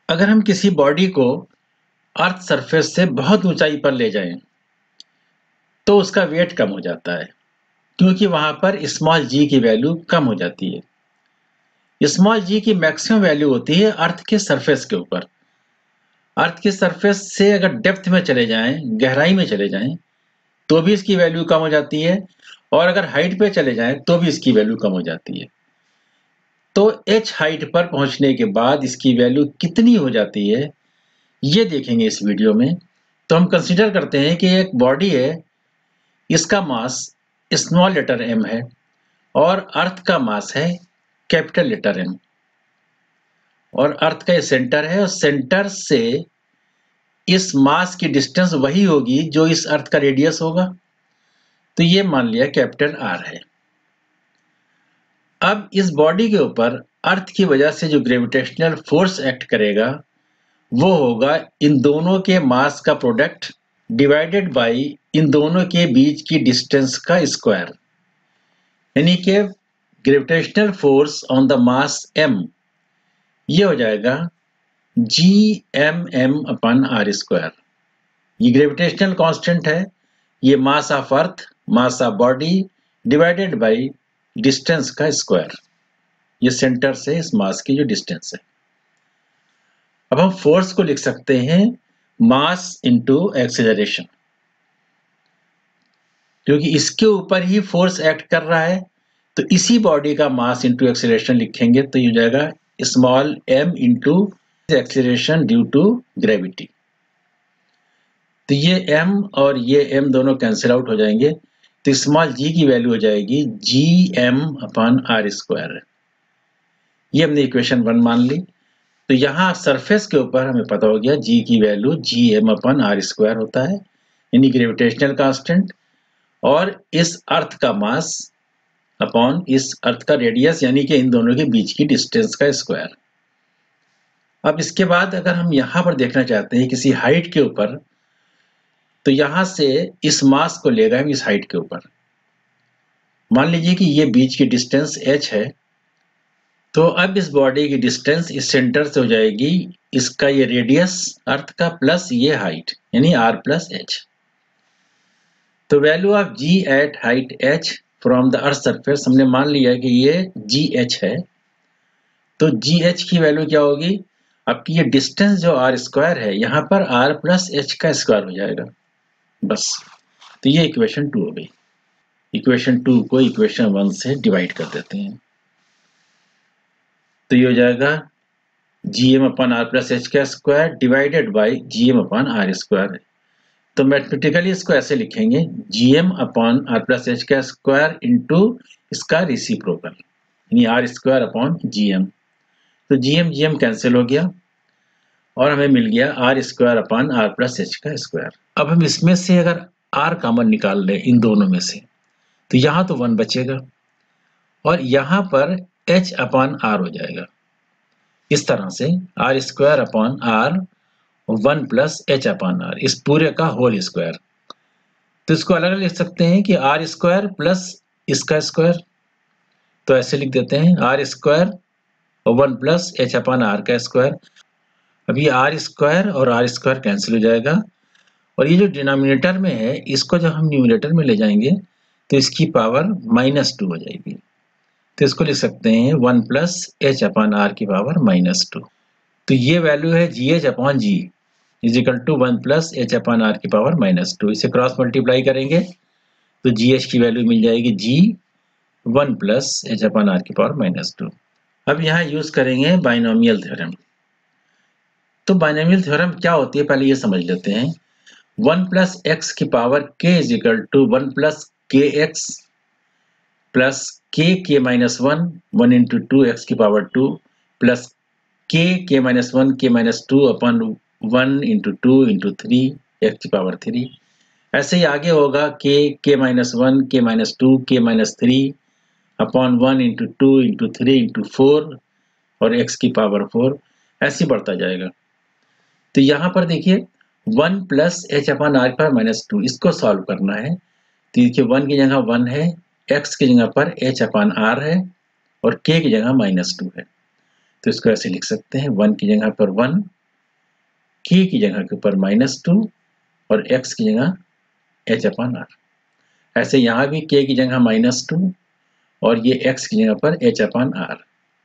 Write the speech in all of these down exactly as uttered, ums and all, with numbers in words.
अगर हम किसी बॉडी को अर्थ सरफेस से बहुत ऊंचाई पर ले जाएं, तो उसका वेट कम हो जाता है, क्योंकि वहां पर स्मॉल जी की वैल्यू कम हो जाती है। स्मॉल जी की मैक्सिमम वैल्यू होती है अर्थ के सरफेस के ऊपर। अर्थ के सरफेस से अगर डेप्थ में चले जाएं, गहराई में चले जाएं, तो भी इसकी वैल्यू कम हो जाती है, और अगर हाइट पे चले जाएं तो भी इसकी वैल्यू कम हो जाती है। तो एच हाइट पर पहुंचने के बाद इसकी वैल्यू कितनी हो जाती है, ये देखेंगे इस वीडियो में। तो हम कंसीडर करते हैं कि एक बॉडी है, इसका मास स्मॉल लेटर एम है और अर्थ का मास है कैपिटल लेटर एम, और अर्थ का ये सेंटर है, और सेंटर से इस मास की डिस्टेंस वही होगी जो इस अर्थ का रेडियस होगा। तो ये मान लिया कैपिटल आर है। अब इस बॉडी के ऊपर अर्थ की वजह से जो ग्रेविटेशनल फोर्स एक्ट करेगा वो होगा इन दोनों के मास का प्रोडक्ट डिवाइडेड बाय इन दोनों के बीच की डिस्टेंस का स्क्वायर, यानी कि gravitational force on the mass m ये हो जाएगा G M M upon R square. ये ग्रेविटेशनल कांस्टेंट है, ये mass of earth, mass of body divided by distance का स्क्वायर, ये सेंटर से इस मास की जो डिस्टेंस है। अब हम फोर्स को लिख सकते हैं मास इनटू एक्सेलरेशन, क्योंकि इसके ऊपर ही फोर्स एक्ट कर रहा है, तो इसी बॉडी का मास इनटू एक्सेलरेशन लिखेंगे तो ये हो जाएगा small M into acceleration due to gravity. तो ये m और ये m दोनों कैंसिल आउट हो जाएंगे, तो स्मॉल g की वैल्यू हो जाएगी G M upon R square. ये हमने इक्वेशन वन मान ली। तो यहाँ सरफेस के ऊपर हमें पता हो गया g की value G M upon R square होता है, यानी ग्रेविटेशनल कांस्टेंट, और इस अर्थ का मास अपॉन इस अर्थ का रेडियस, यानी कि इन दोनों के बीच की डिस्टेंस का स्क्वायर। अब इसके बाद अगर हम यहाँ पर देखना चाहते हैं किसी हाइट के ऊपर, तो यहां से इस मास को लेगा हम इस हाइट के ऊपर। मान लीजिए कि ये बीच की डिस्टेंस h है, तो अब इस बॉडी की डिस्टेंस इस सेंटर से हो जाएगी इसका ये रेडियस अर्थ का प्लस ये हाइट, यानी r प्लस एच। तो value of g at height h from the earth surface हमने मान लिया कि ये gh है, तो gh की वैल्यू क्या होगी, आपकी ये डिस्टेंस जो r स्क्वायर है यहाँ पर r प्लस एच का स्क्वायर हो जाएगा बस। तो ये इक्वेशन टू हो गई। इक्वेशन टू को इक्वेशन वन से डिवाइड कर देते हैं, तो ये हो जाएगा G M upon R plus H का square divided by G M upon R square. तो मैथमेटिकली इसको ऐसे लिखेंगे G M upon R plus H का स्क्वायर इंटू इसका रेसिप्रोकल, यानी R square upon G M. तो G M G M cancel हो गया और हमें मिल गया R square upon R plus H का स्क्वायर। अब हम इसमें से अगर आर कॉमन निकाल लें इन दोनों में से, तो यहाँ तो वन बचेगा और यहाँ पर h अपॉन आर हो जाएगा। इस तरह से R square upon R one plus H upon R, इस पूरे का होल स्क्वायर। तो इसको अलग अलग लिख सकते हैं कि आर स्क्वायर प्लस इसका स्क्वायर, तो ऐसे लिख देते हैं आर स्क्वायर और one plus H upon R का स्क्वायर। अब ये आर स्क्वायर और आर स्क्वायर कैंसिल हो जाएगा, और ये जो डिनोमिनेटर में है इसको जब हम न्यूमरेटर में ले जाएंगे तो इसकी पावर माइनस टू हो जाएगी। तो इसको लिख सकते हैं one plus H upon R की पावर माइनस टू। तो ये वैल्यू है G H upon G is equal to one plus H upon R की पावर माइनस टू। इसे क्रॉस मल्टीप्लाई करेंगे तो जी एच की वैल्यू मिल जाएगी G one plus H upon R की पावर माइनस टू। अब यहाँ यूज करेंगे बाइनोमियल थ्योरम। तो बाइनोमियल थ्योरम क्या होती है पहले ये समझ लेते हैं। वन प्लस एक्स की power k is equal to one plus K X plus K K minus one, one into two X की power two plus K K minus one K minus two upon one into two into three X की power three. ऐसे ही आगे होगा K K minus one K minus two K minus three upon one into two into three into four और X की power four, ऐसे ही बढ़ता जाएगा। तो यहाँ पर देखिए one plus H upon R पर माइनस टू, इसको सॉल्व करना है। तो देखिए वन की जगह वन है, एक्स की जगह पर एच अपॉन आर है और के की जगह माइनस टू है। तो इसको ऐसे लिख सकते हैं वन की जगह पर वन के की जगह के ऊपर माइनस टू और एक्स की जगह एच अपान आर। ऐसे यहाँ भी के की जगह माइनस टू और ये एक्स की जगह पर एच अपान आर।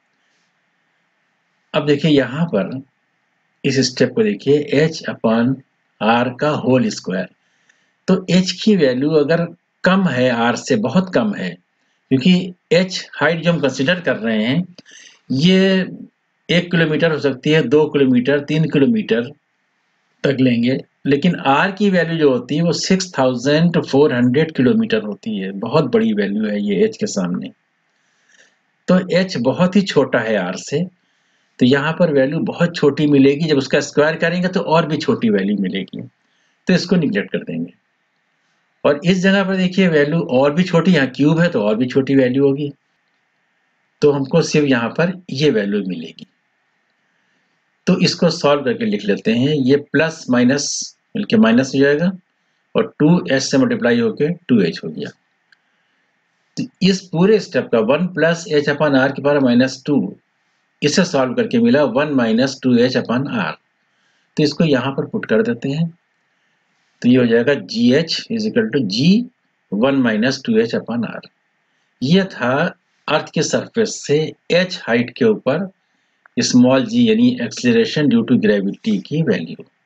अब देखिए यहाँ पर इस स्टेप को देखिए, एच अपान आर का होल स्क्वायर। तो एच की वैल्यू अगर कम है, आर से बहुत कम है, क्योंकि एच हाइट जो हम कंसिडर कर रहे हैं ये एक किलोमीटर हो सकती है, दो किलोमीटर, तीन किलोमीटर तक लेंगे, लेकिन आर की वैल्यू जो होती है वो six thousand four hundred kilometre होती है। बहुत बड़ी वैल्यू है ये एच के सामने। तो एच बहुत ही छोटा है आर से, तो यहाँ पर वैल्यू बहुत छोटी मिलेगी। जब उसका स्क्वायर करेंगे तो और भी छोटी वैल्यू मिलेगी, तो इसको निगलेक्ट कर देंगे। और इस जगह पर देखिए वैल्यू और भी छोटी, यहाँ क्यूब है तो और भी छोटी वैल्यू होगी, तो हमको सिर्फ यहाँ पर ये वैल्यू मिलेगी। तो इसको सॉल्व करके लिख लेते हैं। ये प्लस माइनस मिलके माइनस हो जाएगा और टू एच से मल्टीप्लाई होके टू एच हो गया। तो इस पूरे स्टेप का one plus H upon R की पावर माइनस टू, इसे सॉल्व करके मिला one minus two H upon R. तो इसको यहाँ पर पुट कर देते हैं, तो ये हो जाएगा G H is equal to G one minus two H upon R. ये था अर्थ के सरफेस से एच हाइट के ऊपर स्मॉल जी यानी एक्सीलरेशन ड्यू टू ग्रेविटी की वैल्यू।